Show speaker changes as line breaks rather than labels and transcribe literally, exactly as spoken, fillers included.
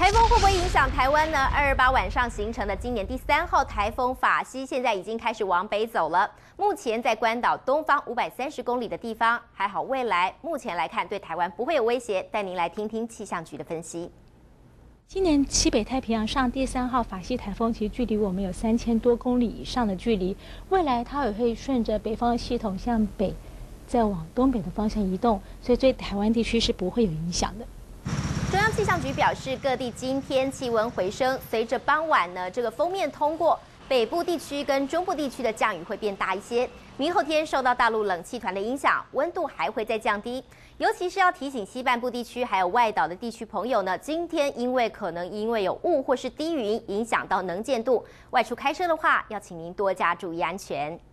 台风会不会影响台湾呢？二二八晚上形成的今年第三号台风法西，现在已经开始往北走了。目前在关岛东方五百三十公里的地方，还好未来目前来看对台湾不会有威胁。带您来听听气象局的分析。
今年西北太平洋上第三号法西台风，其实距离我们有三千多公里以上的距离。未来它也会顺着北方系统向北，再往东北的方向移动，所以对台湾地区是不会有影响的。
中央气象局表示，各地今天气温回升，随着傍晚呢这个锋面通过，北部地区跟中部地区的降雨会变大一些。明后天受到大陆冷气团的影响，温度还会再降低，尤其是要提醒西半部地区还有外岛的地区朋友呢，今天因为可能因为有雾或是低云影响到能见度，外出开车的话，要请您多加注意安全。